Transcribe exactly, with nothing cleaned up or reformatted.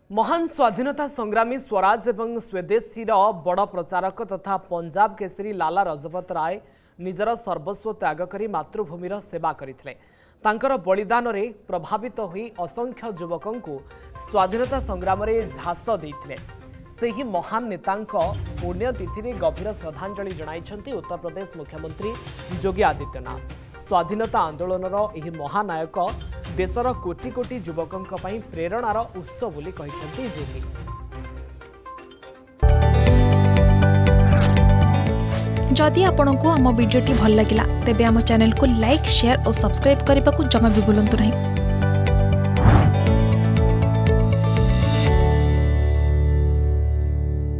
महान स्वाधीनता संग्रामी स्वराज एवं स्वदेशी बड़ प्रचारक तथा पंजाब केसरी लाला रजपत राय निजर सर्वस्व त्याग करी मातृभूमिर सेवा करथिले। तांकर बलिदान रे प्रभावित होई असंख्य युवकों को स्वाधीनता संग्राम रे झास देथिले। सेही महान नेतांक पुण्यतिथि रे गभीर श्रद्धांजलि जणाइछंती उत्तर प्रदेश मुख्यमंत्री योगी आदित्यनाथ। स्वाधीनता आंदोलनर एही महानायक देशर कोटी कोटी युवकों प्रेरणार उत्स बोली कहिसेंती योगी। जदि आपंक आम भिडी भल लगा तेब आम चैनल को लाइक शेयर और सब्सक्राइब करने को जमा भी भूलु नहीं।